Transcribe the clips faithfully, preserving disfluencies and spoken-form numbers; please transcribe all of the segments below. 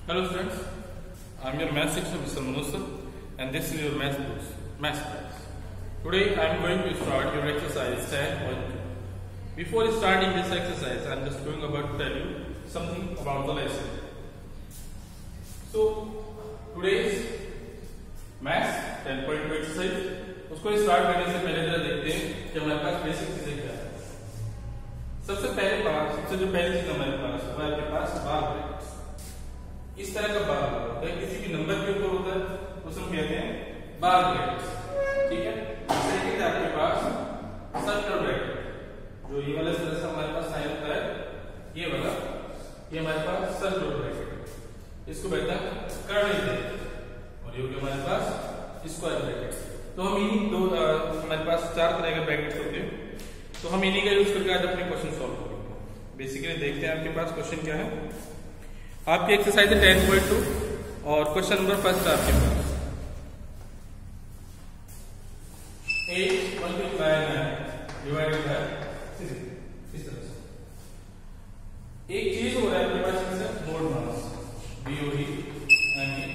Hello students, I am your math teacher Mister Manoj sir, and this is your math books, math class. Today I am going to start your exercise ten point two. Before starting this exercise, I am just going about to tell you something about the lesson. So today's math ten point two exercise, उसको start करने से पहले जरा देखते हैं कि हमारे पास basic चीजें क्या है। सबसे पहले बात सबसे जो पहली चीज हमारे पास है आपके पास बार ब्रैकेट्स। इस तरह का बार होता है, किसी भी नंबर के ऊपर होता है उसे हम कहते हैं बार ब्रैकेट्स। ठीक है, सेकंड है आपके पास सर्कल ब्रैकेट, जो ये वाला इस तरह से हमारे पास साइन होता है, ये वाला ये हमारे पास सर्कल ब्रैकेट, इसको कहते हैं कर्ली ब्रैकेट। और ये हो गया हमारे पास स्क्वायर ब्रैकेट। तो हम इन्हीं दो हमारे पास चार तरह के ब्रैकेट्स होते हैं, तो हम इन्हीं का यूज करके आज अपने क्वेश्चन सॉल्व करेंगे। बेसिकली देखते हैं आपके पास क्वेश्चन क्या है। आपकी एक्सरसाइज है टेन पॉइंट टू और क्वेश्चन नंबर फर्स्ट है आपके पास eight multiply nine divided by six. इस तरह से एक चीज हो रहा है आपके पास, जैसे BODMAS B O D and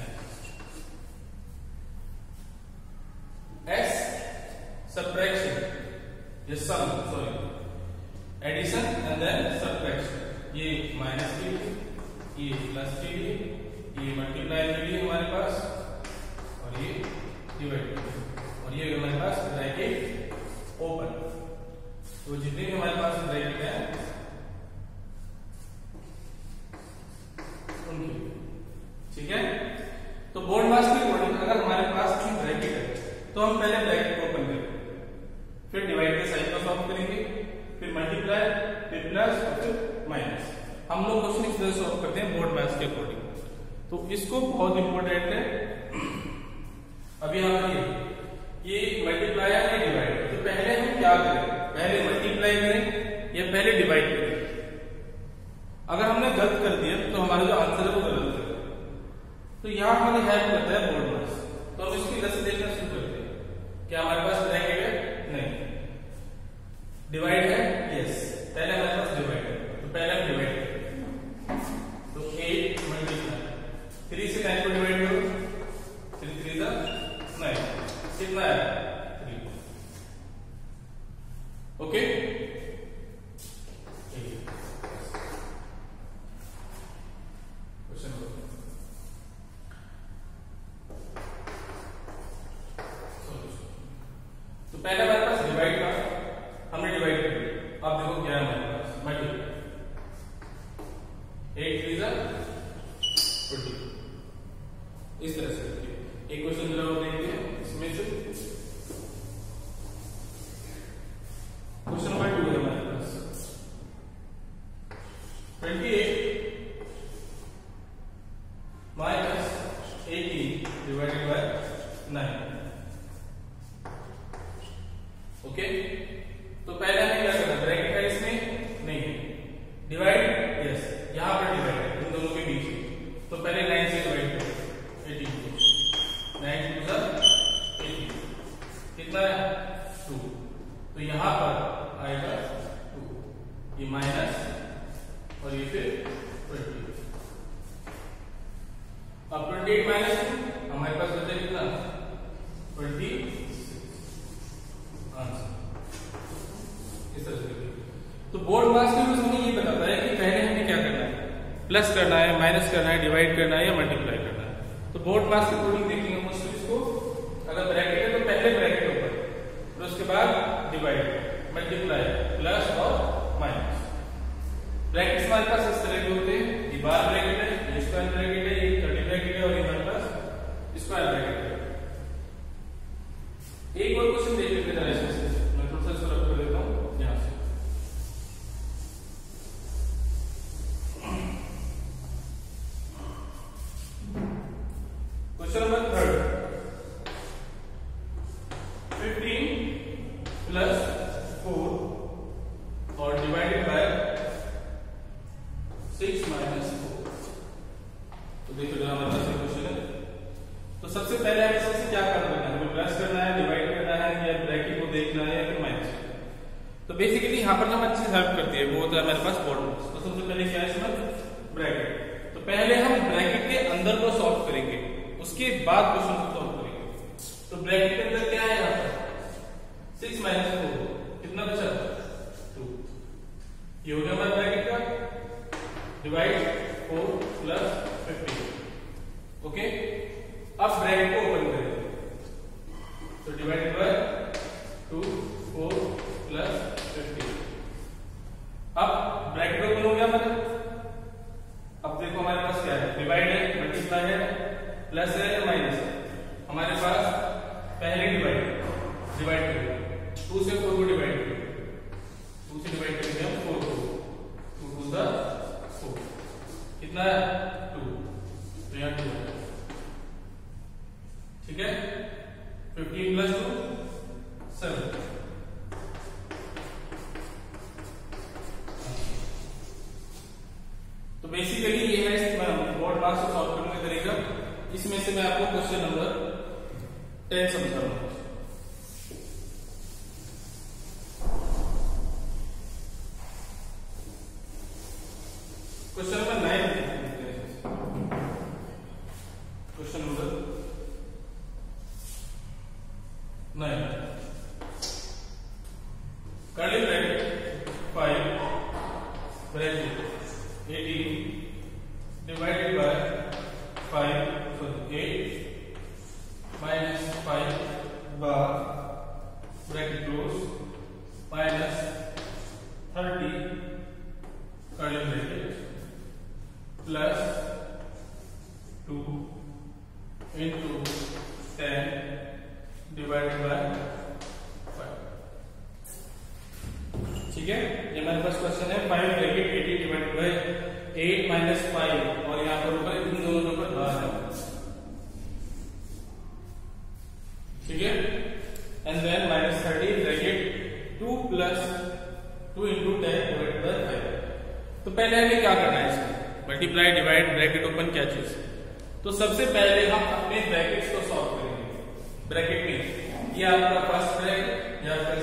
S subtraction, ये some sorry addition and then subtraction, ये माइनस के लिए, ये प्लस के लिए, ये मल्टीप्लाई के लिए हमारे पास, और ये डिवाइड, और ये हमारे पास ब्रैकेट ओपन। तो जितने भी हमारे पास ब्रैकेट है उनके, ठीक है। तो बोर्ड मास के अकॉर्डिंग अगर हमारे पास तीन ब्रैकेट है तो हम पहले ब्रैकेट को ओपन करेंगे, फिर डिवाइड के साइन को सॉल्व करेंगे, फिर मल्टीप्लाई, फिर प्लस और फिर माइनस। हम लोग क्वेश्चन इस तरह सॉल्व करते हैं बोर्ड मैथ्स के अकॉर्डिंग। तो इसको बहुत इंपॉर्टेंट है। अभी यहाँ पर ये मल्टीप्लाई है या डिवाइड, तो पहले हम क्या करें, पहले मल्टीप्लाई करें या पहले डिवाइड करें। अगर हमने गलत कर दिया तो हमारा जो आंसर है वो गलत है। तो यहाँ हमारी हेल्प करता है बोर्ड मैथ्स। तो हम इसकी तरह से देखना शुरू करते हैं। क्या हमारे पास ब्रैकेट है? नहीं। डिवाइड है? यस। पहले हमारे पास डिवाइड है, तो पहले हम डिवाइड करें। तो एट मल्टीप्लाई थ्री से नाइन को डिवाइड करो, थ्री थ्री जा नाइन, कितना है? थ्री। ओके, क्वेश्चन नंबर तो पहले हमारे पास डिवाइड का, हमने डिवाइड कर दिया। अब देखो क्या है हमारे पास मल्टीप्लाई, एट थ्री जा फोर्टी। इस तरह से एक क्वेश्चन जरा और देखते हैं इसमें से। क्वेश्चन नंबर टू है हमारे पास twenty eight minus eighteen divided by nine. Okay, तो पहले हमें क्या करना है, ब्रैकेट है इसमें नहीं है, डिवाइड यस, यहां पर डिवाइड है इन दोनों के बीच में। तो पहले नाइन से डिवाइड करो, एटीन को, नाइन टू जा एटीन, कितना है? टू। तो यहां पर आएगा टू, ये माइनस और ये फिर ट्वेंटी। अब ट्वेंटी एट माइनस टू हमारे पास बचा कितना? Twenty answer. इस तरह से तो बोर्ड मास के यूज हमें ये बताता है कि पहले हमें क्या करना है, प्लस करना है, माइनस करना है, डिवाइड करना है या मल्टीप्लाई करना है। तो बोर्ड मास के अकॉर्डिंग देखेंगे मोस्टली इसको। अगर ब्रैकेट है तो पहले ब्रैकेट ऊपर, फिर उसके बाद डिवाइड, मल्टीप्लाई, प्लस और माइनस। ब्रैकेट्स हमारे पास इस तरह के होते हैं, ये बार ब्रैकेट है, ये स्क्वायर ब्रैकेट है, ये कर्ली ब्रैकेट है, और ये हमारे पास स्क्वायर ब्रैकेट है। एक और क्वेश्चन देख लेते हैं, मैं थोड़ा सा इसको रख कर देता हूं यहां से। Question number third, fifteen plus four और divided by six minus four. तो देखो जरा हमारे पास क्वेश्चन है। तो सबसे पहले हमें सबसे क्या करना है, हमें प्लस करना है, डिवाइड करना है, या ब्रैकेट को देखना है, या फिर माइनस। तो बेसिकली यहाँ पर जो हमारी चीज हेल्प करती है वो होता है हमारे पास बोर्ड मास। तो सबसे पहले क्या है इसमें ब्रैकेट, तो पहले हम ब्रैकेट के अंदर को सॉल्व करेंगे, उसके बाद क्वेश्चन को सॉल्व करेंगे। तो ब्रैकेट के अंदर क्या है यहाँ पर सिक्स माइनस फोर कितना बचा टू। ये हो गया हमारा ब्रैकेट का divide four plus fifteen. Okay, अब ब्रैकेट को ओपन करेंगे तो divided by two four plus fifteen. अब ब्रैकेट ओपन हो गया हमारा। अब देखो हमारे पास क्या है, डिवाइड है, मल्टीप्लाई है, प्लस है या माइनस है। हमारे पास पहले डिवाइड डिवाइड करेंगे, टू से फोर को डिवाइड करेंगे, टू से डिवाइड करेंगे हम फोर को, टू टू द फोर कितना है टू, तो यहाँ टू है। ठीक है, फिफ्टीन प्लस टू सेवन। तो बेसिकली ये है बोर्ड मार्क्स को सॉल्व करने का तरीका। इसमें से मैं आपको क्वेश्चन नंबर टेन समझाऊंगा। Question number nine, question number nine, curly bracket five bracket eighteen divided by five sorry eight minus five bar bracket close minus thirty curly bracket plus two into ten divided by five. ठीक है, ये हमारे पास question है five bracket eighty divided by eight minus five और यहाँ पर ऊपर इन दोनों के ऊपर बार है। ठीक है, and then minus thirty bracket two plus two into ten divided by five. तो पहले हमें क्या करना है, इसमें मल्टीप्लाई डिवाइड ब्रैकेट ओपन क्या चीज। तो सबसे पहले हम अपने ब्रैकेट्स को सॉल्व करेंगे। ब्रैकेट में ये आपका फर्स्ट ब्रैकेट, ये आपका